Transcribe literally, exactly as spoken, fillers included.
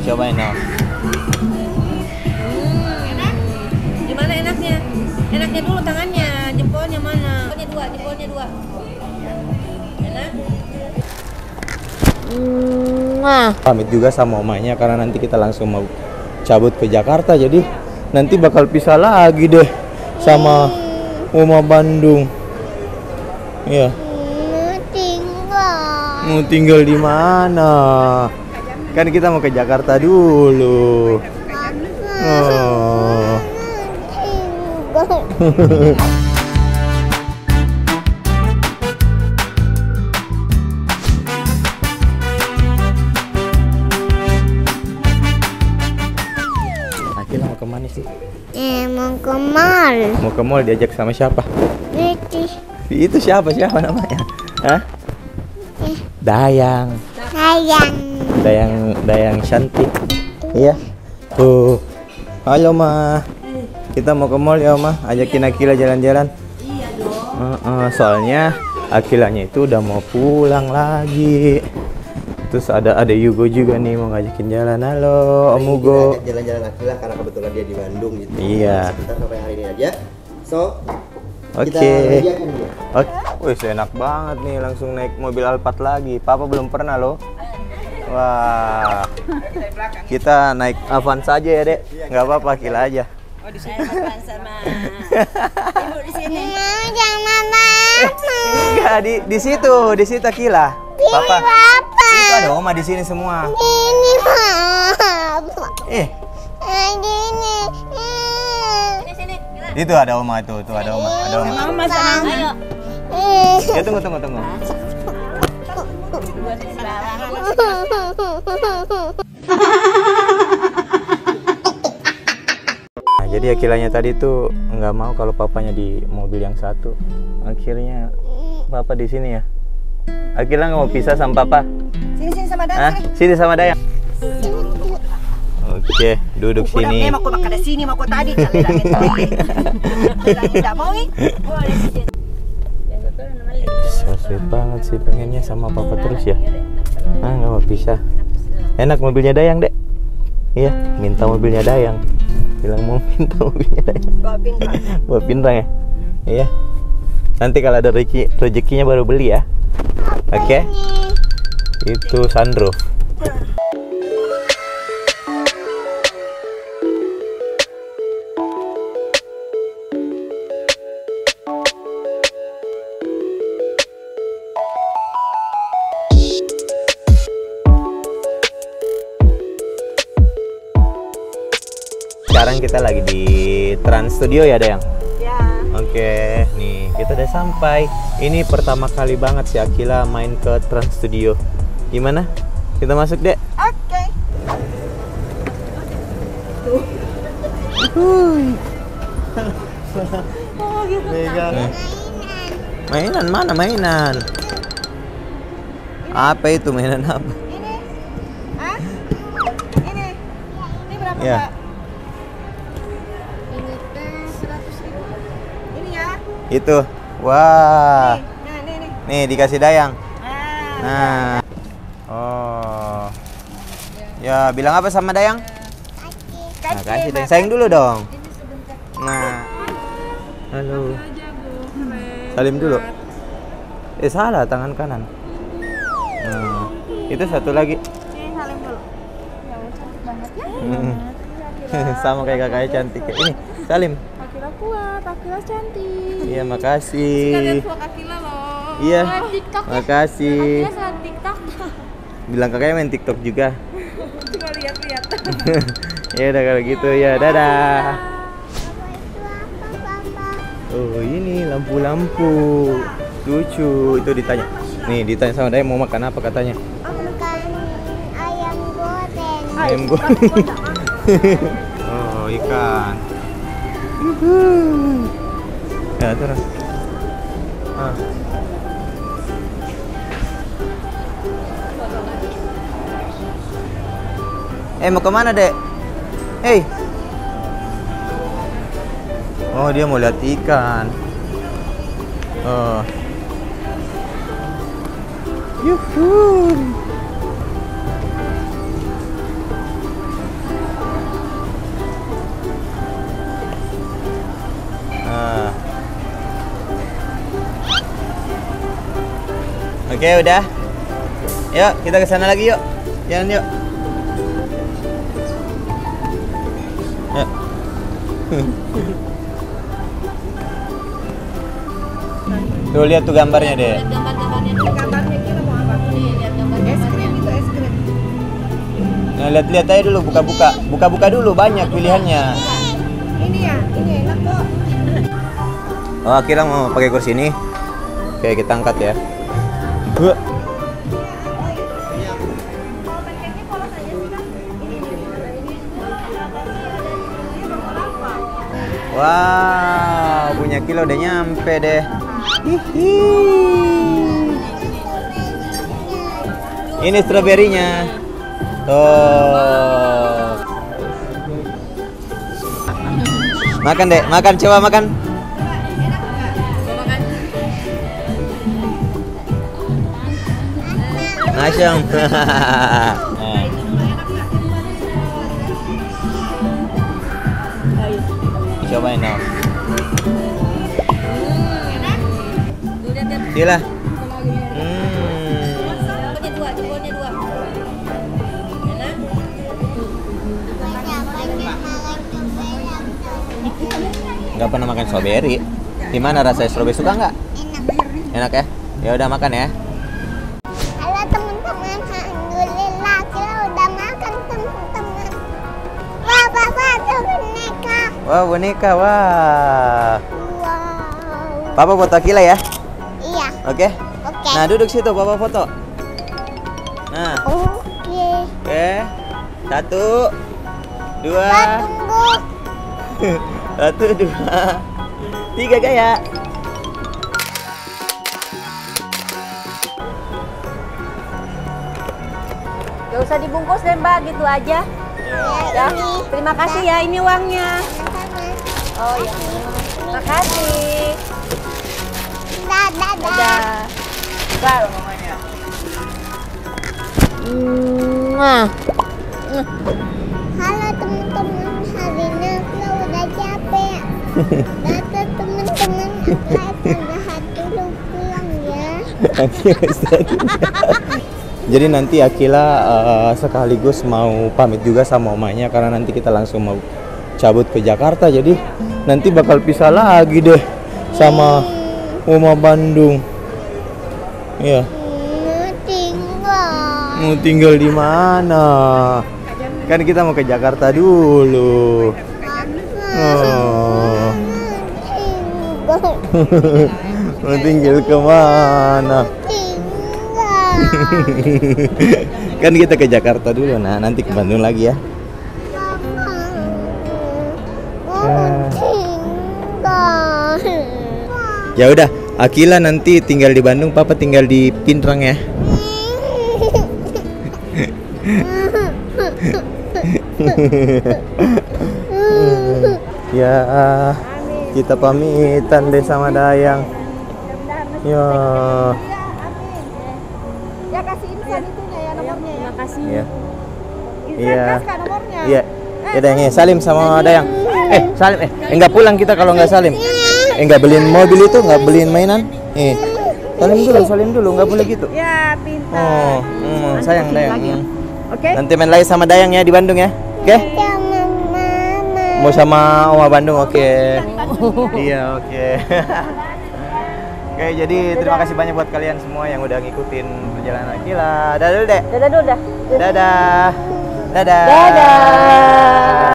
Cobain dong. Enak? Gimana enaknya? Enaknya dulu tangannya, jempolnya mana? Jempolnya dua, jempolnya dua. Enak? Nah. Pamit juga sama omanya karena nanti kita langsung mau cabut ke Jakarta, jadi nanti bakal pisah lagi deh sama Oma Bandung. Iya. Mau tinggal. Mau tinggal di mana? Kan kita mau ke Jakarta dulu. Oh. Akila mau kemana sih? Eh, mau ke mall. Mau ke mall, diajak sama siapa? Itu. Itu siapa? Siapa namanya? Hah? Eh, Dayang. sayang. Dayang, Dayang cantik. Iya. Tuh. Halo, Ma. Kita mau ke mall ya, Ma. Ajakin Akila jalan-jalan. Iya dong. Uh, uh, soalnya Akilanya itu udah mau pulang lagi. Terus ada ada Yugo juga nih mau ngajakin jalan. Halo, Om Hugo. Jalan-jalan Akila karena kebetulan dia di Bandung gitu. Iya. Sebentar sampai hari ini aja. So, Oke. kita hadiahkan dia. Oke. Wih, enak banget nih langsung naik mobil Alphard lagi. Papa belum pernah loh. Wah. Kita naik Avanza aja ya, Dek. Nggak apa-apa, Akila aja. Oh, di sini makan sama ibu di sini. Mau jangan mama. Enggak, di di situ, di situ Akila. Papa. Papa. Itu ada Oma di sini semua. Ini mama. Eh, Ini. Sini sini. itu ada Oma itu, tuh ada Oma, ada Oma. Mama sama ayo. Ya tunggu tunggu tunggu. Buat sembarangan. Nah, jadi Akilanya tadi tuh nggak mau kalau papanya di mobil yang satu. Akhirnya papa di sini ya. Akila nggak mau pisah sama papa. Sini sini sama Dayang. Hah? Sini sama Dayang. Oke, duduk sini. Udah, mau ke sini, mau ke tadi. Tidak mau nih. Boleh sih. So sweet banget sih, pengennya sama papa terus ya. Ah, nggak mau pisah. Enak mobilnya Dayang, Dek. Iya, minta mobilnya Dayang. Bilang mau minta mobilnya Dayang. Bawa pinrang. Bawa pinrang ya? Iya. Nanti kalau ada rezeki, rezekinya baru beli ya. Oke? Itu sunroof. Sekarang kita lagi di Trans Studio ya, Dayang? Ya. Oke, nih kita udah sampai. Ini pertama kali banget si Akila main ke Trans Studio. Gimana? Kita masuk, Dek? Oke. Oh gitu. Nih. Mainan mana mainan? Apa itu mainan apa? Ini. Hah? Ini. Ini berapa, Ya. Mbak? Ini teh seratus ribu. Ini ya. Itu. Wah. Nah, ini nih. Nih dikasih Dayang. Nah. Nah. Oh. Ya, bilang apa sama Dayang? Nah, kasih Dayang. Sayang dulu dong. Nah. Halo. Salim dulu. Eh, salah tangan kanan. Nah, itu satu lagi. Ini salim dulu. Ya, cantik banget ya. Hmm. Sama kayak kakaknya cantik. Ini, salim. Akila kuat, Akila cantik. Iya, makasih. Kalian vlog Akila loh. Iya. Live TikTok. Makasih. Akila saat TikTok. Bilang kakaknya main TikTok juga. Cuma lihat-lihat. Ya udah kalau gitu ya, dadah. Oh, ini lampu-lampu. Lucu. Itu ditanya. Nih, ditanya sama Dayang mau makan apa katanya. Makan ayam goreng. Ayam goreng. Oh, ikan. Ya, terus. Ah. Eh, mau kemana, Dek? Hei. Oh, dia mau lihat ikan. Oh. Yuhu. Oke, udah. Yuk, kita ke sana lagi yuk. Jalan yuk. Yuk. Tuh lihat tuh gambarnya deh. Lihat gambar-gambarnya tuh. Gambarnya kita mau apa? Nih, lihat gambar-gambarnya. Es krim itu es krim. Nah, lihat-lihat aja dulu, buka-buka. Buka-buka dulu, banyak pilihannya. Ini ya, ini enak kok. Oh, akhirnya mau pakai kursi ini. Oke, kita angkat ya. Huh. Wow, punya Kila udah nyampe deh. Hihi. Ini stroberinya. Tuh. Makan deh, makan, coba makan. Nasyam. Cobain dong. Gila. Hmm. Jempolnya dua, jempolnya dua. Enak? Nggak pernah makan strawberry. Gimana rasanya strawberry, suka nggak? Enak. Enak ya? Ya udah makan ya. Halo teman-teman, alhamdulillah kita udah makan teman-teman. Wah, papa ada boneka. Wah, boneka, wah. Wow. Papa foto Kila ya? Iya. Oke? Oke. Nah, duduk situ, Papa foto. Nah, Oke. oke. Satu, dua, Pak, tunggu. satu, dua, tiga, gaya. Gak usah dibungkus deh Mbak, gitu aja. Ya, terima kasih ya, ini uangnya. Oh ya, makasih. Dadah. Dadah. Bal. Mwah. Halo teman-teman, hari ini aku udah capek. Dadah teman-teman, aku istirahat dulu pulang ya. Jadi nanti Akila uh, sekaligus mau pamit juga sama omanya karena nanti kita langsung mau cabut ke Jakarta. Jadi nanti bakal pisah lagi deh sama Oma Bandung. Iya. Mau tinggal. Mau tinggal di mana? Kan kita mau ke Jakarta dulu. Oh. Mau tinggal kemana? Kan kita ke Jakarta dulu, nah nanti ke Bandung lagi ya. Ya udah, Akila nanti tinggal di Bandung, Papa tinggal di Pinrang ya. Ya, kita pamitan deh sama Dayang. Ya. Ya kasihin kan itunya ya nomornya ya. Terima kasih. Iya. Iya. Iya. nomornya. Iya. Ya Dayang, ya salim sama Dayang. Eh, salim eh. Enggak pulang kita kalau nggak salim. Eh, enggak beliin mobil itu, nggak beliin mainan. Eh. Salim dulu, salim dulu, nggak boleh gitu. Ya, pintar. Oh, hmm, sayang Dayang. lagi ya. Hmm. Oke. Nanti main lagi sama Dayang ya di Bandung ya. Oke? Mau sama Oma Bandung, oke. Iya, oke. Oke, jadi terima kasih banyak buat kalian semua yang udah ngikutin perjalanan Akila. Dadah dulu, Dek. Dadah dulu dah. Dadah. Dadah. Dadah.